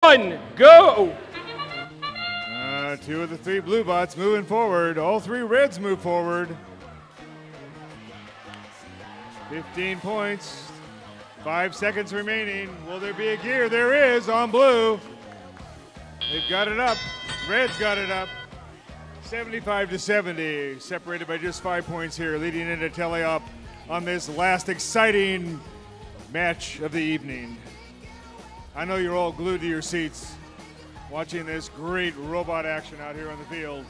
1, go! 2 of the 3 blue bots moving forward. All 3 reds move forward. 15 points. 5 seconds remaining. Will there be a gear? There is on blue. They've got it up. Red's got it up. 75-70. Separated by just 5 points here, leading into tele-op on this last exciting match of the evening. I know you're all glued to your seats watching this great robot action out here on the field.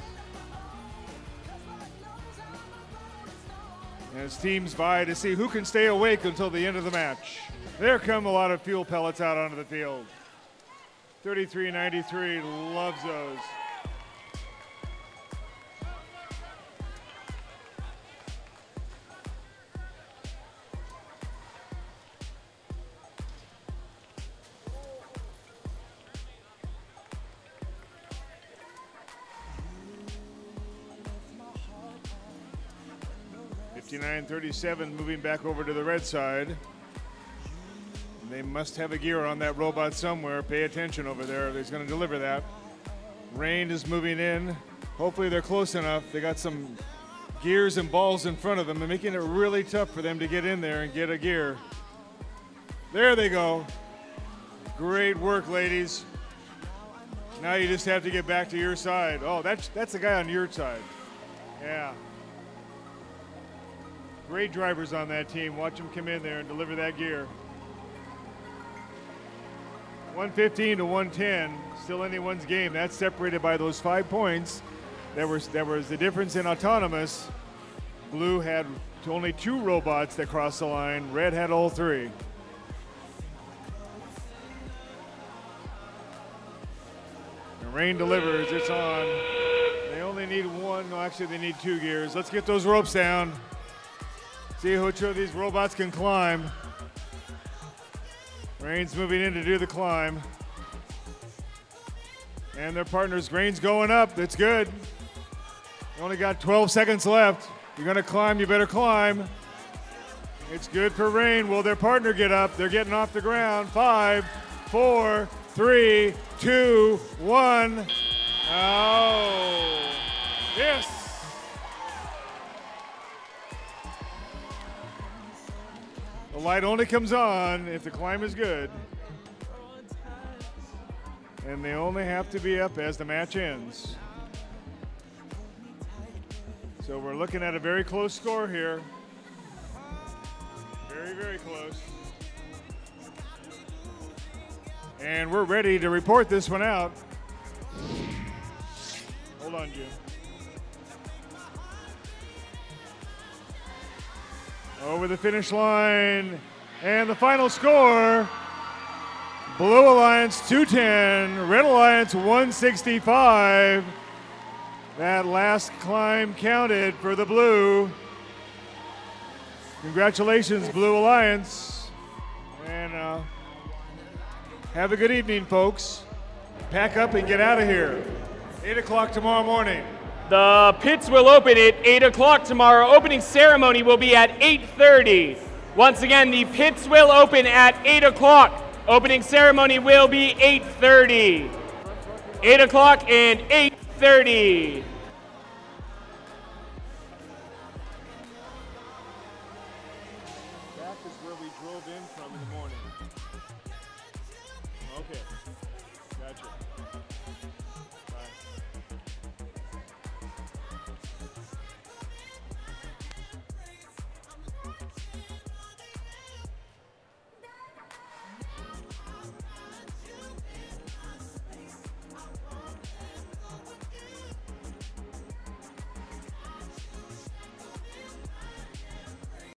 As teams vie to see who can stay awake until the end of the match. There come a lot of fuel pellets out onto the field. 3393 loves those. .59-37 moving back over to the red side. They must have a gear on that robot somewhere. Pay attention over there. He's going to deliver that. Rain is moving in. Hopefully they're close enough. They got some gears and balls in front of them and making it really tough for them to get in there and get a gear. There they go. Great work, ladies. Now you just have to get back to your side. Oh, that's the guy on your side. Yeah. Great drivers on that team. Watch them come in there and deliver that gear. 115 to 110, still anyone's game. That's separated by those 5 points. There was the difference in autonomous. Blue had only 2 robots that crossed the line. Red had all 3. The rain delivers, it's on. They only need 1, no, actually they need 2 gears. Let's get those ropes down. See which of these robots can climb. Rain's moving in to do the climb. And their partners, Rain's going up, that's good. You only got 12 seconds left. You're gonna climb, you better climb. It's good for Rain. Will their partner get up? They're getting off the ground. 5, 4, 3, 2, 1. Oh, yes. The light only comes on if the climb is good. And they only have to be up as the match ends. So we're looking at a very close score here. Very, very close. And we're ready to report this one out. Hold on, Jim. Over the finish line, and the final score, Blue Alliance 210, Red Alliance 165. That last climb counted for the blue. Congratulations, Blue Alliance. And have a good evening, folks. Pack up and get out of here. 8 o'clock tomorrow morning. The pits will open at 8 o'clock tomorrow. Opening ceremony will be at 8:30. Once again, the pits will open at 8 o'clock. Opening ceremony will be 8:30. 8 o'clock and 8:30.